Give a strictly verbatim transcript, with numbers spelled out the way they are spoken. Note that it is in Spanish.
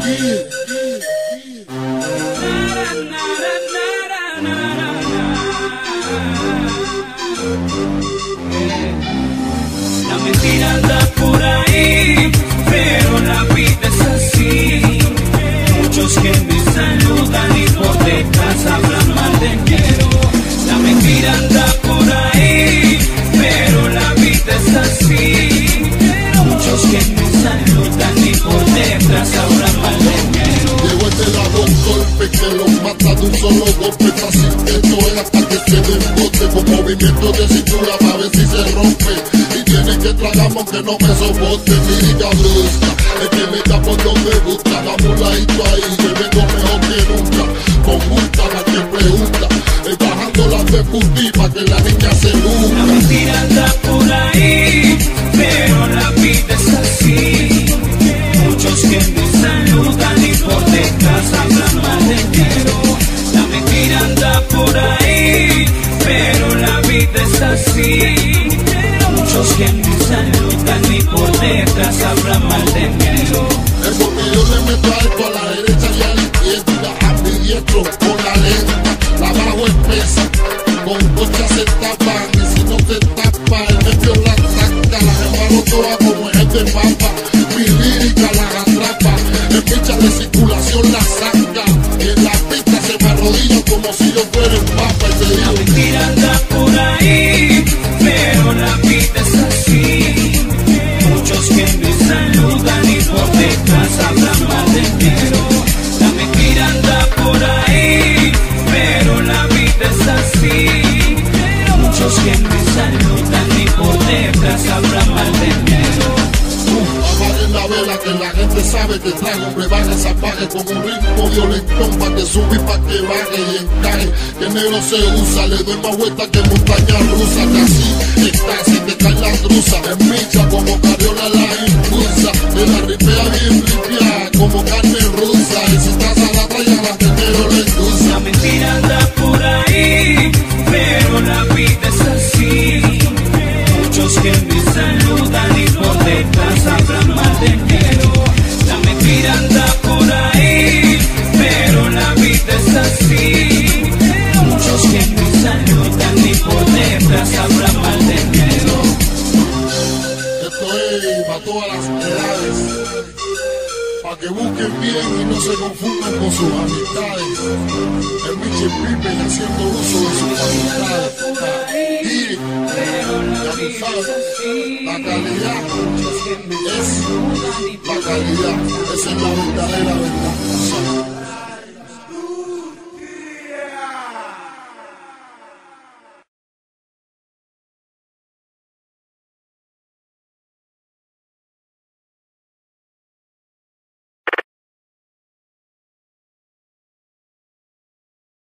La mentira anda por ahí, pero la vida es así. Muchos que me saludan y por detrás hablan mal de mí. La mentira anda por ahí, pero la vida es así. Muchos que me saludan y por detrás hablan mal de mí. Llegó este ladrón golpe que los mata de un solo golpe. Fácil que esto es hasta que se desbote, con movimiento de cintura para ver si se rompe. Y tiene que tragamos que no me soporte. Lírica brusca, es que me da por donde gusta. Damos ladito ahí, que vengo mejor que nunca. Con gusta la que pregunta, es bajando la perspectiva que la niña se nunca. La mentira anda por ahí, pero la vida es así. Muchos que me saludan y por detrás hablan mal de mí. La mentira anda por ahí, pero la vida es así. Muchos que me saludan y por detrás hablan mal de mí. Es porque yo le meto alto a la derecha y a la izquierda, a mi diestro con la lenta, la bajo espesa, con cocha se tapan y si no se tapa el medio la saca, la rebalo toda como es de papa, mi lírica la atrapa, en ficha de circulación la saca, y en la pista se me arrodilla como si yo fuera un papa y te digo. La mentira anda por ahí, pero la vida es así. Muchos que me saludan y por detrás hablan mal de mí. La mentira anda por ahí, pero la vida es así. Muchos que me saludan y por detrás hablan mal de mí. Apaguen la vela que la gente sabe que traigo un brebaje, se apague con un ritmo violentón pa' que sube y pa' que baje y encaje, que el negro se usa, le doy más vuelta que montaña rusa, que así está, si te cae la truza, en micha como carriola la impulsa, me la ripea bien ripia como carne rusa, y si estás a la playa la que el negro le endulza. La mentira anda por ahí, pero la vida es así. Muchos que me saludan y por detrás hablan mal de mí. La mentira anda por ahí, pero la vida es así. Muchos que me saludan y por detrás hablan mal de mí. Esto es para todas las edades, para que busquen bien y no se confundan con sus amistades. El Michi Pipe haciendo uso de sus amistades. Y ya tú sabes, la calidad es la calidad, esa es la verdadera verdad.